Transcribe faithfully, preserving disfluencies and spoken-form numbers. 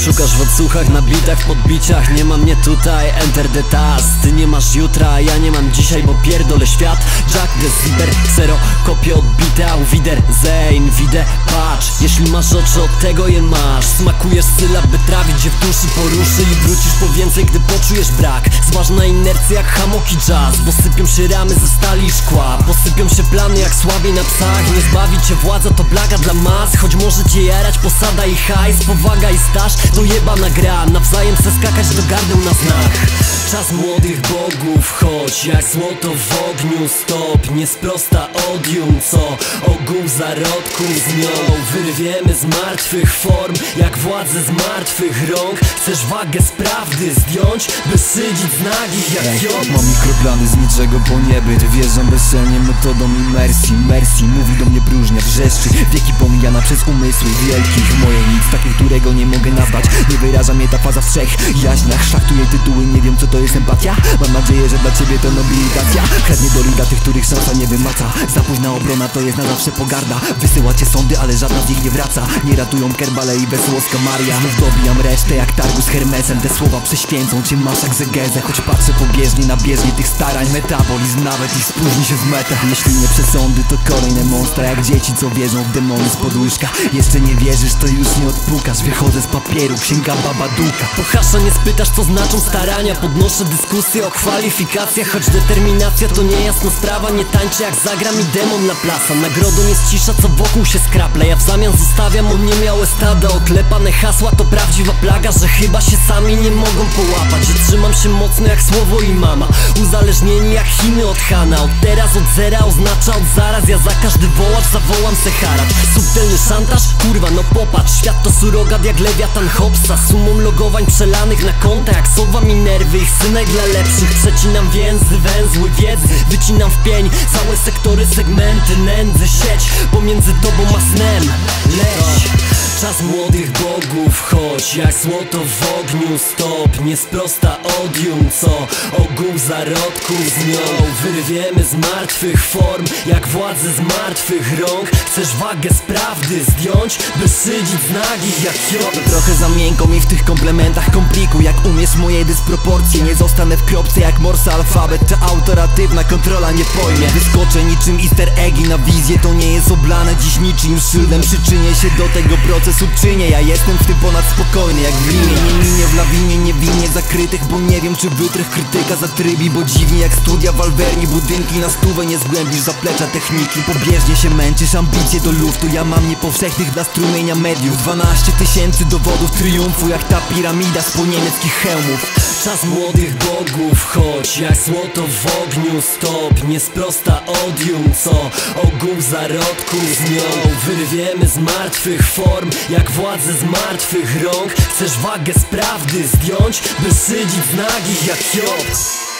Szukasz w odsłuchach, na bitach, w podbiciach. Nie ma mnie tutaj, enter the task. Ty nie masz jutra, a ja nie mam dzisiaj, bo pierdolę świat. Jack the Zipper, Xero, kopie odbite. Au wider, Zane, widzę, patrz. Jeśli masz oczy, od tego je masz. Smakujesz sylab, by trawić je w duszy, poruszy i wrócisz po więcej, gdy poczujesz brak. Zważna inercja jak hamok i jazz, bo sypią się ramy ze stali i szkła. Posypią się plany jak słabiej na psach. Nie zbawi cię władza, to blaga dla mas. Choć może cię jarać posada i hajs, powaga i staż, to jebana gra. Nawzajem se skakać do gardeł na znak. Czas młodych bogów, choć jak złoto w ogniu. Stop, nie sprosta odium, co ogół zarodku zmią. Wyrwiemy z martwych form, jak władzę z martwych rąk. Chcesz wagę z prawdy zdjąć, by sydzić z nagich jak Job. Mam mikroplany z niczego po niebyt. Wjeżdżam bezczelnie metodą imersji. Mercy mówi do mnie próżnia, wrzeszczy. Wieki pomijana przez umysły wielkich. Moje nic, takie, którego nie mogę nazwać. Nie wyraża mnie ta faza w trzech jaźniach. Szachtuję tytuły, nie wiem co to jest empatia. Mam nadzieję, że dla ciebie to nobilitacja. Kradnie do lida tych, których szansa nie wymaca. Za późna obrona to jest na zawsze pogarda. Wysyłacie sądy, ale żadna z nich nie wraca. Nie ratują Kerbale i Wesołowska Maria. Znów dobijam resztę jak targu z Hermesem. Te słowa prześwięcą cię maszak zegezę. Choć patrzę pobieżnie na bieżnię tych starań. Metabolizm nawet ich spóźni się z metę. Jeśli nie przesądy, to kolejne monstra. Jak dzieci, co wierzą w demony z podłyżka. Jeszcze nie wierzysz, to już nie odpukasz. Wychodzę z papieru, księga Babaduka. Po hasza nie spytasz, co znaczą starania. Podnoszę dyskusję o kwalifikacjach. Choć determinacja to niejasna sprawa. Nie tańczę jak zagra mi demon na plasa. Nagrodą jest cisza, co wokół się skrapla. Ja w zamian zostawiam oniemiałe stada. Oklepane hasła to prawdziwa plaga, że chyba się sami nie mogą połapać. Że trzymam się mocno jak słowo i mama. Uzależnieni jak Chiny od Hana. Od teraz, od zera oznacza od zaraz. Ja za każdy wołacz zawołam se haracz. Subtelny szantaż? Kurwa, no popatrz. Świat to surogat jak lewiatan Hobbesa. Sumą logowań przelanych na konta jak sowa mi nerwy. Ich synek dla lepszych. Przecinam więzy, węzły wiedzy. Wycinam w pień całe sektory, segmenty nędzy. Sieć pomiędzy tobą a snem. Leć. Czas młodych bogów, choć jak złoto w ogniu. Stop, nie sprosta odium, co ogół zarodku zmią. Wyrwiemy z martwych form, jak władzę z martwych rąk. Chcesz wagę z prawdy zdjąć, by sydzić z nagich jak Job. Trochę za miękko mi w tych komplementach komplikuj. Jak umiesz moje dysproporcje, nie zostanę w kropce jak morse alfabet. Ta autoratywna kontrola nie pojmie. Wyskoczę niczym easter eggi na wizję. To nie jest oblane dziś niczym szyldem. Przyczynię się do tego procesu, czynię. Ja jestem w tym ponad spokojny jak w linie. Nie minie w lawinie, niewinnie zakrytych. Bo nie wiem czy wytrych krytyka zatrybi. Bo dziwnie jak studia w Alverni. Budynki na stówę nie zgłębisz zaplecza techniki. Pobieżnie się męczysz, ambicje do luftu. Ja mam niepowszechnych dla strumienia mediów. Dwanaście tysięcy dowodów triumfu, jak ta piramida z po niemieckich hełmów. Czas młodych bogów, choć jak złoto w ogniu. Stop, nie sprosta odium, co ogół zarodku zmią. Wyrwiemy z martwych form, jak władzę z martwych rąk. Chcesz wagę z prawdy zdjąć, by sydzić z nagich jak Job.